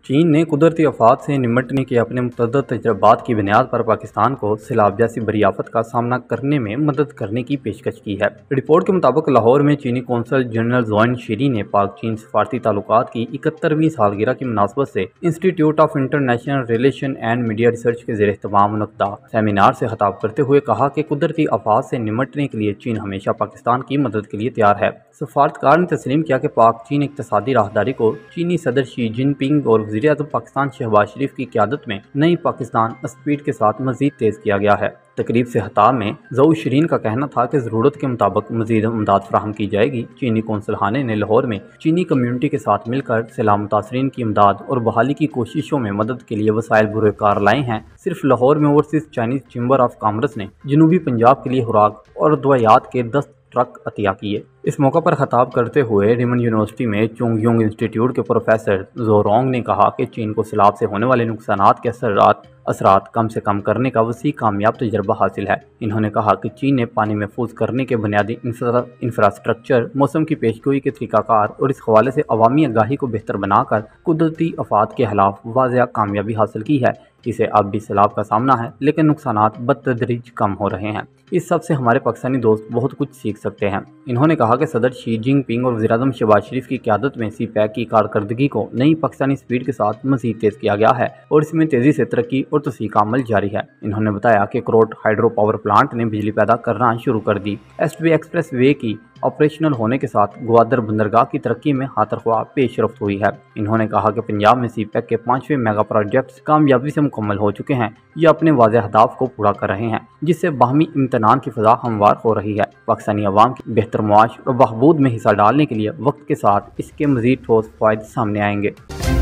चीन ने कुदरती आफात से निपटने के अपने मुतअद्दिद तजर्बात की बुनियाद पर पाकिस्तान को सैलाब जैसी बड़ी आफत का सामना करने में मदद करने की पेशकश की है। रिपोर्ट के मुताबिक लाहौर में चीनी कौंसल जनरल ज़ुआन शीरी ने पाक चीन सफारती ताल्लुकात की 71वीं सालगिरह की मुनासबत से institute of international relation and media research के ज़ेर एहतमाम मुनक्कदा सेमिनार से खिताब करते हुए कहा कि कुदरती आफात से निपटने के लिए चीन हमेशा पाकिस्तान की मदद के लिए तैयार है। सफारतकार ने तस्लीम किया कि पाक चीन इक़्तिसादी राहदारी को चीनी सदर शी जिनपिंग और वज़ीर-ए-आज़म पाकिस्तान शहबाज शरीफ की क़यादत में नई पाकिस्तान स्पीड के साथ मज़ीद तेज़ किया गया है। तकरीब से खिताब में ज़ऊ शीरीन का कहना था कि ज़रूरत के मुताबिक मज़ीद इमदाद फराहम की जाएगी। चीनी कौंसल खाने ने लाहौर में चीनी कम्यूनिटी के साथ मिलकर सैलाब मुतासरीन की इमदाद और बहाली की कोशिशों में मदद के लिए वसाइल बुरकार लाए हैं। सिर्फ लाहौर में overseas Chinese chamber of commerce ने जनूबी पंजाब के लिए खुराक और दवायात के 10 ट्रक अतिया किए। इस मौका पर खिताब करते हुए रिमन यूनिवर्सिटी में चोंगयोंग इंस्टीट्यूट के प्रोफेसर जोरोंग ने कहा कि चीन को सैलाब से होने वाले नुकसानात के असरात कम से कम करने का वसी कामयाब तजर्बा हासिल है। इन्होंने कहा कि चीन ने पानी महफूज करने के बुनियादी इंफ्रास्ट्रक्चर, मौसम की पेशगोई के तरीक़ाकार और इस हवाले से अवामी आगाही को बेहतर बनाकर कुदरती आफात के खिलाफ वाज़ेह कामयाबी हासिल की है। इसे अब भी सैलाब का सामना है, लेकिन नुकसानात बतदरीज कम हो रहे हैं। इस सब से हमारे पाकिस्तानी दोस्त बहुत कुछ सीख सकते हैं। इन्होंने कहा कि सदर शी जिनपिंग और वज़ीर-ए-आज़म शहबाज शरीफ की क़यादत में CPEC की कारकर्दगी को नई पाकिस्तानी स्पीड के साथ मज़ीद तेज़ किया गया है और इसमें तेज़ी से तरक्की और तोसी का अमल जारी है। इन्होंने बताया कि करोट हाइड्रो पावर प्लांट ने बिजली पैदा करना शुरू कर दी। एस्टवे एक्सप्रेस वे की ऑपरेशनल होने के साथ ग्वादर बंदरगाह की तरक्की में हाथरख्वाह पेशरफ्त हुई है। इन्होंने कहा कि पंजाब में CPEC के 5वें मेगा प्रोजेक्ट्स कामयाबी से मुकम्मल हो चुके हैं। ये अपने वाज़ेह अहदाफ को पूरा कर रहे हैं, जिससे बाहमी इम्तनान की फ़ज़ा हमवार हो रही है। पाकिस्तानी अवाम की बेहतर मुआश और बहबूद में हिस्सा डालने के लिए वक्त के साथ इसके मज़ीद ठोस फ़ायदे सामने आएंगे।